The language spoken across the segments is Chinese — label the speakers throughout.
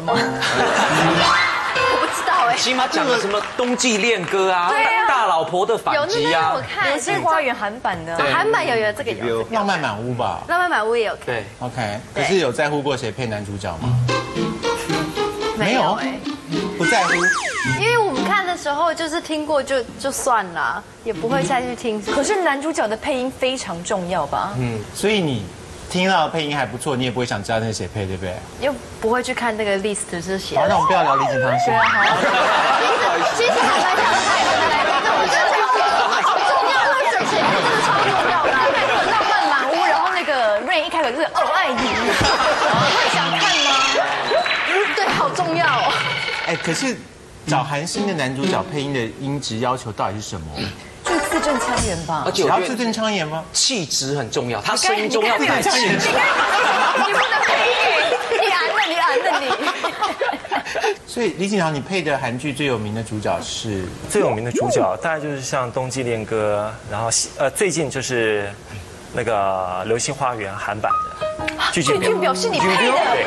Speaker 1: 吗？我不知道哎。
Speaker 2: 起码讲的什么冬季恋歌啊，大老婆的反击啊，
Speaker 1: 我看
Speaker 3: 流星花园韩版的，
Speaker 1: 韩版有这个有。
Speaker 4: 浪漫满屋吧？
Speaker 1: 浪漫满屋也有看。
Speaker 2: 对
Speaker 4: ，OK。可是有在乎过谁配男主角吗？
Speaker 1: 没有哎，
Speaker 4: 不在乎。
Speaker 1: 因为我们看的时候就是听过就算了，也不会再去听。
Speaker 3: 可是男主角的配音非常重要吧？
Speaker 4: 所以你听到的配音还不错，你也不会想知道那是谁配，对不对？
Speaker 1: 又不会去看那个 list 是写。
Speaker 4: 好，那我们不要聊李锦堂戏。
Speaker 1: 其实还蛮想看的，我觉得好重要，那个谁真的超重要的。
Speaker 3: 浪漫满屋，然后那个 Rain 一开口就是哦爱你，会想看吗？
Speaker 1: 对，好重要哦。
Speaker 4: 哎，可是找韩星的男主角配音的音质要求到底是什么？
Speaker 3: 就是字正腔圆吧。
Speaker 2: 而且
Speaker 4: 只要字正腔圆吗？
Speaker 2: 气质很重要，他声音中要带气质。
Speaker 3: 你不能配音，你安了你。
Speaker 4: 所以李锦堂，你配的韩剧最有名的主角是？
Speaker 5: 最有名的主角大概就是像《冬季恋歌》，然后最近就是那个《流星花园》韩版的
Speaker 3: 俊表是你配的，
Speaker 5: 对，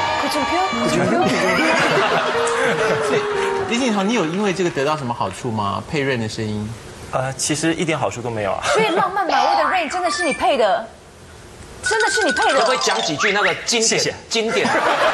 Speaker 4: 所以李锦堂，你有因为这个得到什么好处吗？配润的声音？
Speaker 5: 其实一点好处都没有啊。
Speaker 3: 所以浪漫满屋的 Rain 真的是你配的，真的是你配的。
Speaker 2: 可不可以讲几句那个经典？经典。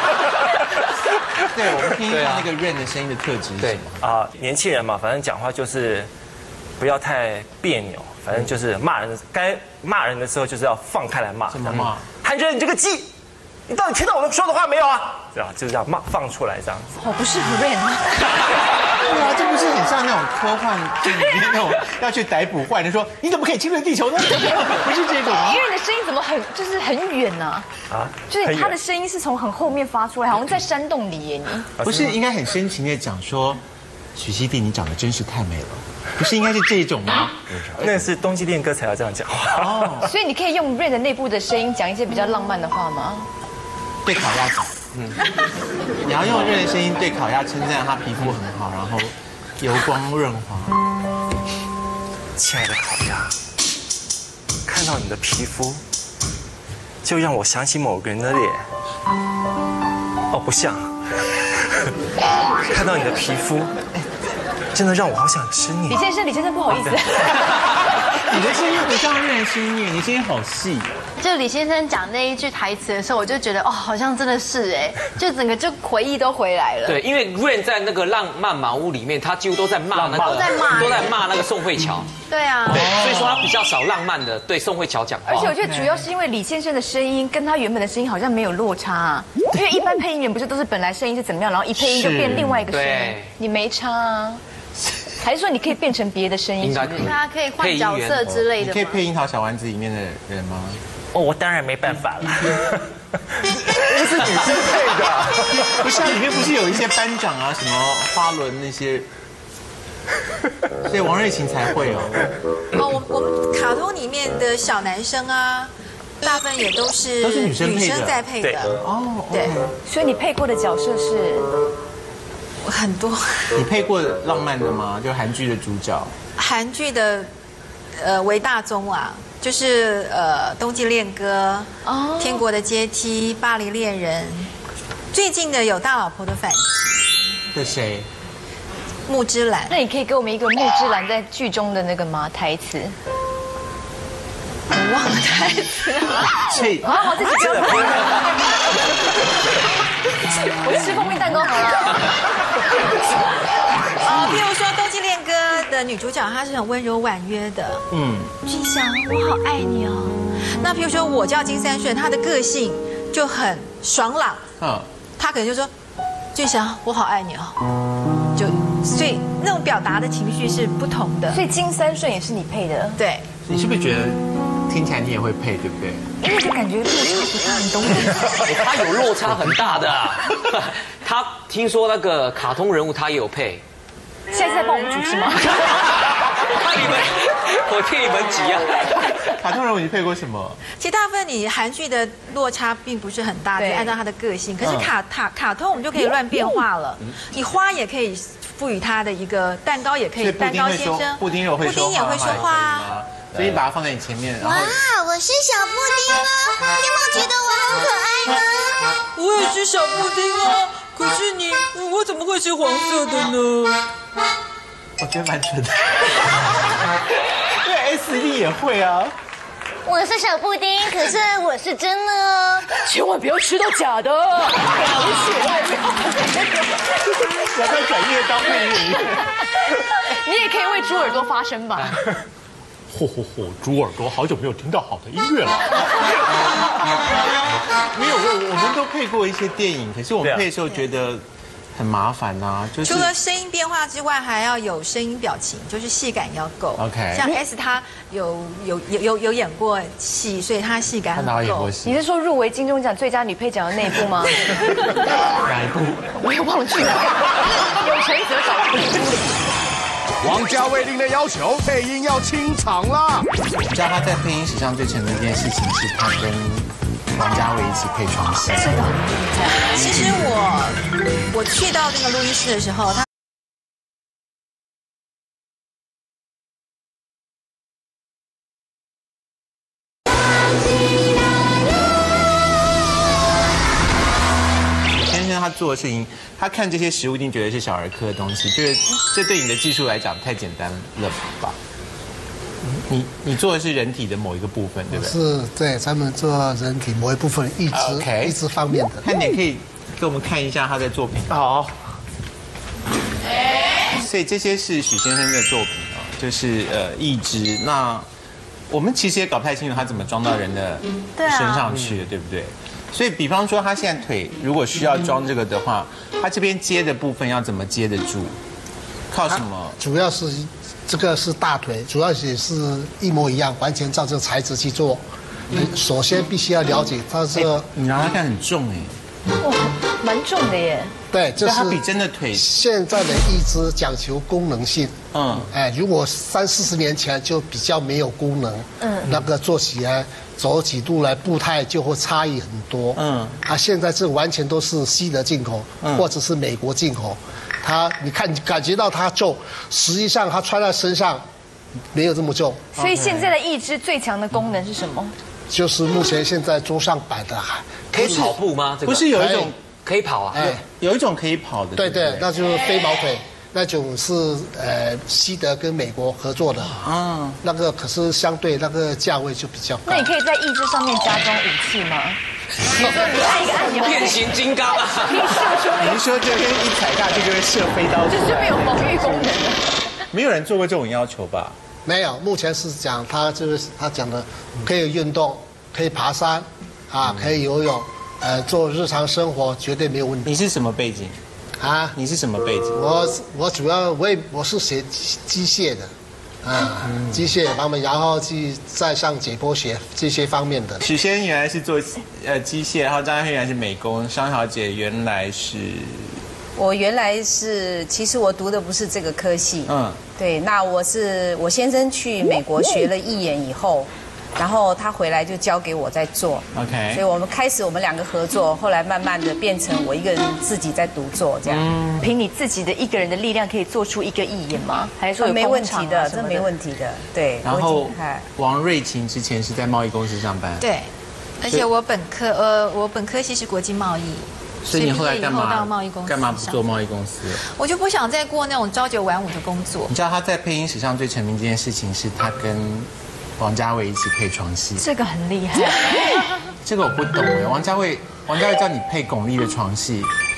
Speaker 4: 对，我们听一下那个润的声音的特质是什么？
Speaker 5: 年轻人嘛，反正讲话就是不要太别扭，反正就是骂人，该骂人的时候就是要放开来骂。
Speaker 4: 怎么骂？
Speaker 5: 韩真，你这个鸡，你到底听到我说的话没有啊？对吧？就是这样放出来这样子。
Speaker 3: 好不适合 Rain 啊。
Speaker 4: 对啊，这不是很像那种科幻剧里面那种要去逮捕坏人，说你怎么可以侵略地球呢？不是这种啊。
Speaker 3: 因为你的声音怎么很远呢？就是他的声音是从很后面发出来，好像在山洞里耶。你
Speaker 4: 不是应该很深情的讲说，许熙娣你长得真是太美了，不是应该是这种吗？
Speaker 5: 那是冬季恋歌才要这样讲话。
Speaker 4: 哦，
Speaker 3: 所以你可以用 Rain 的内部的声音讲一些比较浪漫的话吗？
Speaker 4: 对烤鸭讲。你要用润的声音对烤鸭称赞他皮肤很好，然后油光润滑。
Speaker 5: 亲爱的烤鸭，看到你的皮肤，就让我想起某个人的脸。哦，不像。看到你的皮肤，真的让我好想吃你。
Speaker 3: 李先生，不好意思。
Speaker 4: 你的声音不像润的声音，你声音好细。
Speaker 1: 就李先生讲那一句台词的时候，我就觉得哦，好像真的是哎，就整个就回忆都回来了。
Speaker 2: 对，因为 Rain 在那个浪漫满屋里面，他几乎都在骂那个，都在骂那个宋慧乔。
Speaker 1: 对啊，
Speaker 2: 对，所以说他比较少浪漫的对宋慧乔讲话。
Speaker 3: 而且我觉得主要是因为李先生的声音跟他原本的声音好像没有落差啊，因为一般配音员不是都是本来声音是怎么样，然后一配音就变另外一个声音，你没差啊。还是说你可以变成别的声音？
Speaker 2: 应该可以，
Speaker 1: 他可以换角色之类的。
Speaker 4: 你可以配樱桃小丸子里面的人吗？
Speaker 5: 哦，我当然没办法了。
Speaker 4: 不是女生配的，不是啊，里面不是有一些班长啊，什么花轮那些，所以王瑞琴才会哦。
Speaker 6: 哦，我们卡通里面的小男生啊，大部分也都是
Speaker 4: 女生
Speaker 6: 在配的。
Speaker 4: 哦，
Speaker 6: 对，
Speaker 3: 所以你配过的角色是
Speaker 6: 很多。
Speaker 4: 你配过浪漫的吗？就韩剧的主角。
Speaker 6: 韩剧的为大宗啊。就是冬季恋歌、天国的阶梯、巴黎恋人，最近的有大老婆的反击。
Speaker 4: 是谁？
Speaker 6: 木之兰。
Speaker 3: 那你可以给我们一个木之兰在剧中的那个吗？台词？
Speaker 6: 我忘了台词了。
Speaker 3: 我自己讲。我吃蜂蜜蛋糕好了。
Speaker 6: 譬如说冬季恋歌的女主角，她是很温柔婉约的。俊祥，我好爱你哦。那譬如说我叫金三顺，她的个性就很爽朗。她可能就说，俊祥，我好爱你哦。所以那种表达的情绪是不同的。
Speaker 3: 所以金三顺也是你配的。
Speaker 6: 对。
Speaker 4: 你是不是觉得听起来你也会配，对不对？
Speaker 3: 因为就感觉落差不大，你懂我？
Speaker 2: 他有落差很大的。他听说那个卡通人物他也有配。
Speaker 3: 现在是在帮我们主持吗？
Speaker 2: 我替你们急啊！
Speaker 4: 卡通人物你配过什么？
Speaker 6: 其实大部分你韩剧的落差并不是很大，就按照他的个性。可是卡通我们就可以乱变化了，你花也可以赋予他的一个，蛋糕也可以，蛋糕先生，
Speaker 4: 布丁也会说话啊。所以把它放在你前面。
Speaker 7: 哇，我是小布丁啊！你有没有觉得我好可爱呢？
Speaker 6: 我也是小布丁啊，可是我怎么会是黄色的呢？
Speaker 4: 我觉得蛮蠢的。对 ，S 一定也会啊。
Speaker 1: 我是小布丁，可是我是真的哦。
Speaker 3: 千万不要吃到假的，
Speaker 4: 我在转业当配音员。
Speaker 3: 你也可以为猪耳朵发声吧。
Speaker 4: 嚯嚯嚯！猪耳朵，好久没有听到好的音乐了。没有，我们都配过一些电影，可是我们配的时候觉得很麻烦呐，就是
Speaker 6: 除了声音变化之外，还要有声音表情，就是戏感要够。
Speaker 4: OK，
Speaker 6: 像 S 他有演过戏，所以他戏感很够。
Speaker 4: 他哪有演过戏？
Speaker 3: 你是说入围金钟奖最佳女配奖的那一部吗？
Speaker 4: 哪一部？
Speaker 3: 我也忘记了。有陈泽找。
Speaker 7: 王家卫令的要求，配音要清场啦。
Speaker 4: 你知道他在配音史上最成功的一件事情是他跟王家卫一起配床戏。
Speaker 3: 是的。
Speaker 6: 其实我去到那个录音室的时候，他。
Speaker 4: 他做的事情，他看这些食物一定觉得是小儿科的东西，就是这对你的技术来讲太简单了吧？你做的是人体的某一个部分，对不对？
Speaker 8: 是，对，咱们做人体某一部分义肢，义肢方面的。
Speaker 4: 看点可以给我们看一下他的作品。
Speaker 8: 好。
Speaker 4: 所以这些是许先生的作品啊，就是义肢。那我们其实也搞不太清楚他怎么装到人的身上去的，对不对？所以，比方说，他现在腿如果需要装这个的话，他这边接的部分要怎么接得住？靠什么？
Speaker 8: 主要是这个是大腿，主要也是一模一样，完全照这个材质去做。首先必须要了解它这个，
Speaker 4: 你拿它看很重哎，
Speaker 3: 哇，蛮重的耶。
Speaker 8: 对，这是
Speaker 4: 它比真的腿。
Speaker 8: 现在的义肢讲求功能性，如果30-40年前就比较没有功能，那个做起来走几度来步态就会差异很多，现在这完全都是西德进口，或者是美国进口，你感觉到它重，实际上它穿在身上没有这么重。
Speaker 3: 所以现在的义肢最强的功能是什么？
Speaker 8: 就是目前现在桌上摆的，
Speaker 2: 可以跑步吗？
Speaker 4: 不是有一种
Speaker 2: 可以跑啊？
Speaker 4: 有一种可以跑的。
Speaker 8: 对对，那就是飞毛腿，那种是西德跟美国合作的。那个可是相对那个价位就比较高。
Speaker 3: 那你可以在义肢上面加装武器吗？你说你按一个按钮，
Speaker 2: 变形金刚啊！
Speaker 4: 你是说这边一踩下去就会射飞刀？
Speaker 3: 就是没有防御功能的。
Speaker 4: 没有人做过这种要求吧？
Speaker 8: 没有，目前是讲他讲的可以运动，可以爬山，可以游泳，做日常生活绝对没有问题。
Speaker 4: 你是什么背景？你是什么背景？
Speaker 8: 我主要我是学机械的。机械方面，然后再上解剖学这些方面的。
Speaker 4: 许先生原来是做机械，然后张家轩原来是美工，商小姐原来是。
Speaker 9: 我原来是，其实我读的不是这个科系，对，那我先生去美国学了1年以后，然后他回来就交给我在做
Speaker 4: ，OK，
Speaker 9: 所以我们两个合作，后来慢慢的变成我一个人自己在独做这样。
Speaker 3: 凭你自己的一个人的力量可以做出一个义演吗？还是说
Speaker 9: 没问题的，这没问题的，对。
Speaker 4: 然后王瑞琴之前是在贸易公司上班，
Speaker 6: 对，而且我本科系是国际贸易。
Speaker 4: 所以你后来干嘛？
Speaker 6: 到贸易公司
Speaker 4: 干嘛不做贸易公司？
Speaker 6: 我就不想再过那种朝9晚5的工作。
Speaker 4: 你知道他在配音史上最成名这件事情是他跟王家卫一起配床戏，
Speaker 3: 这个很厉害。
Speaker 4: 这个我不懂哎，王家卫叫你配巩俐的床戏，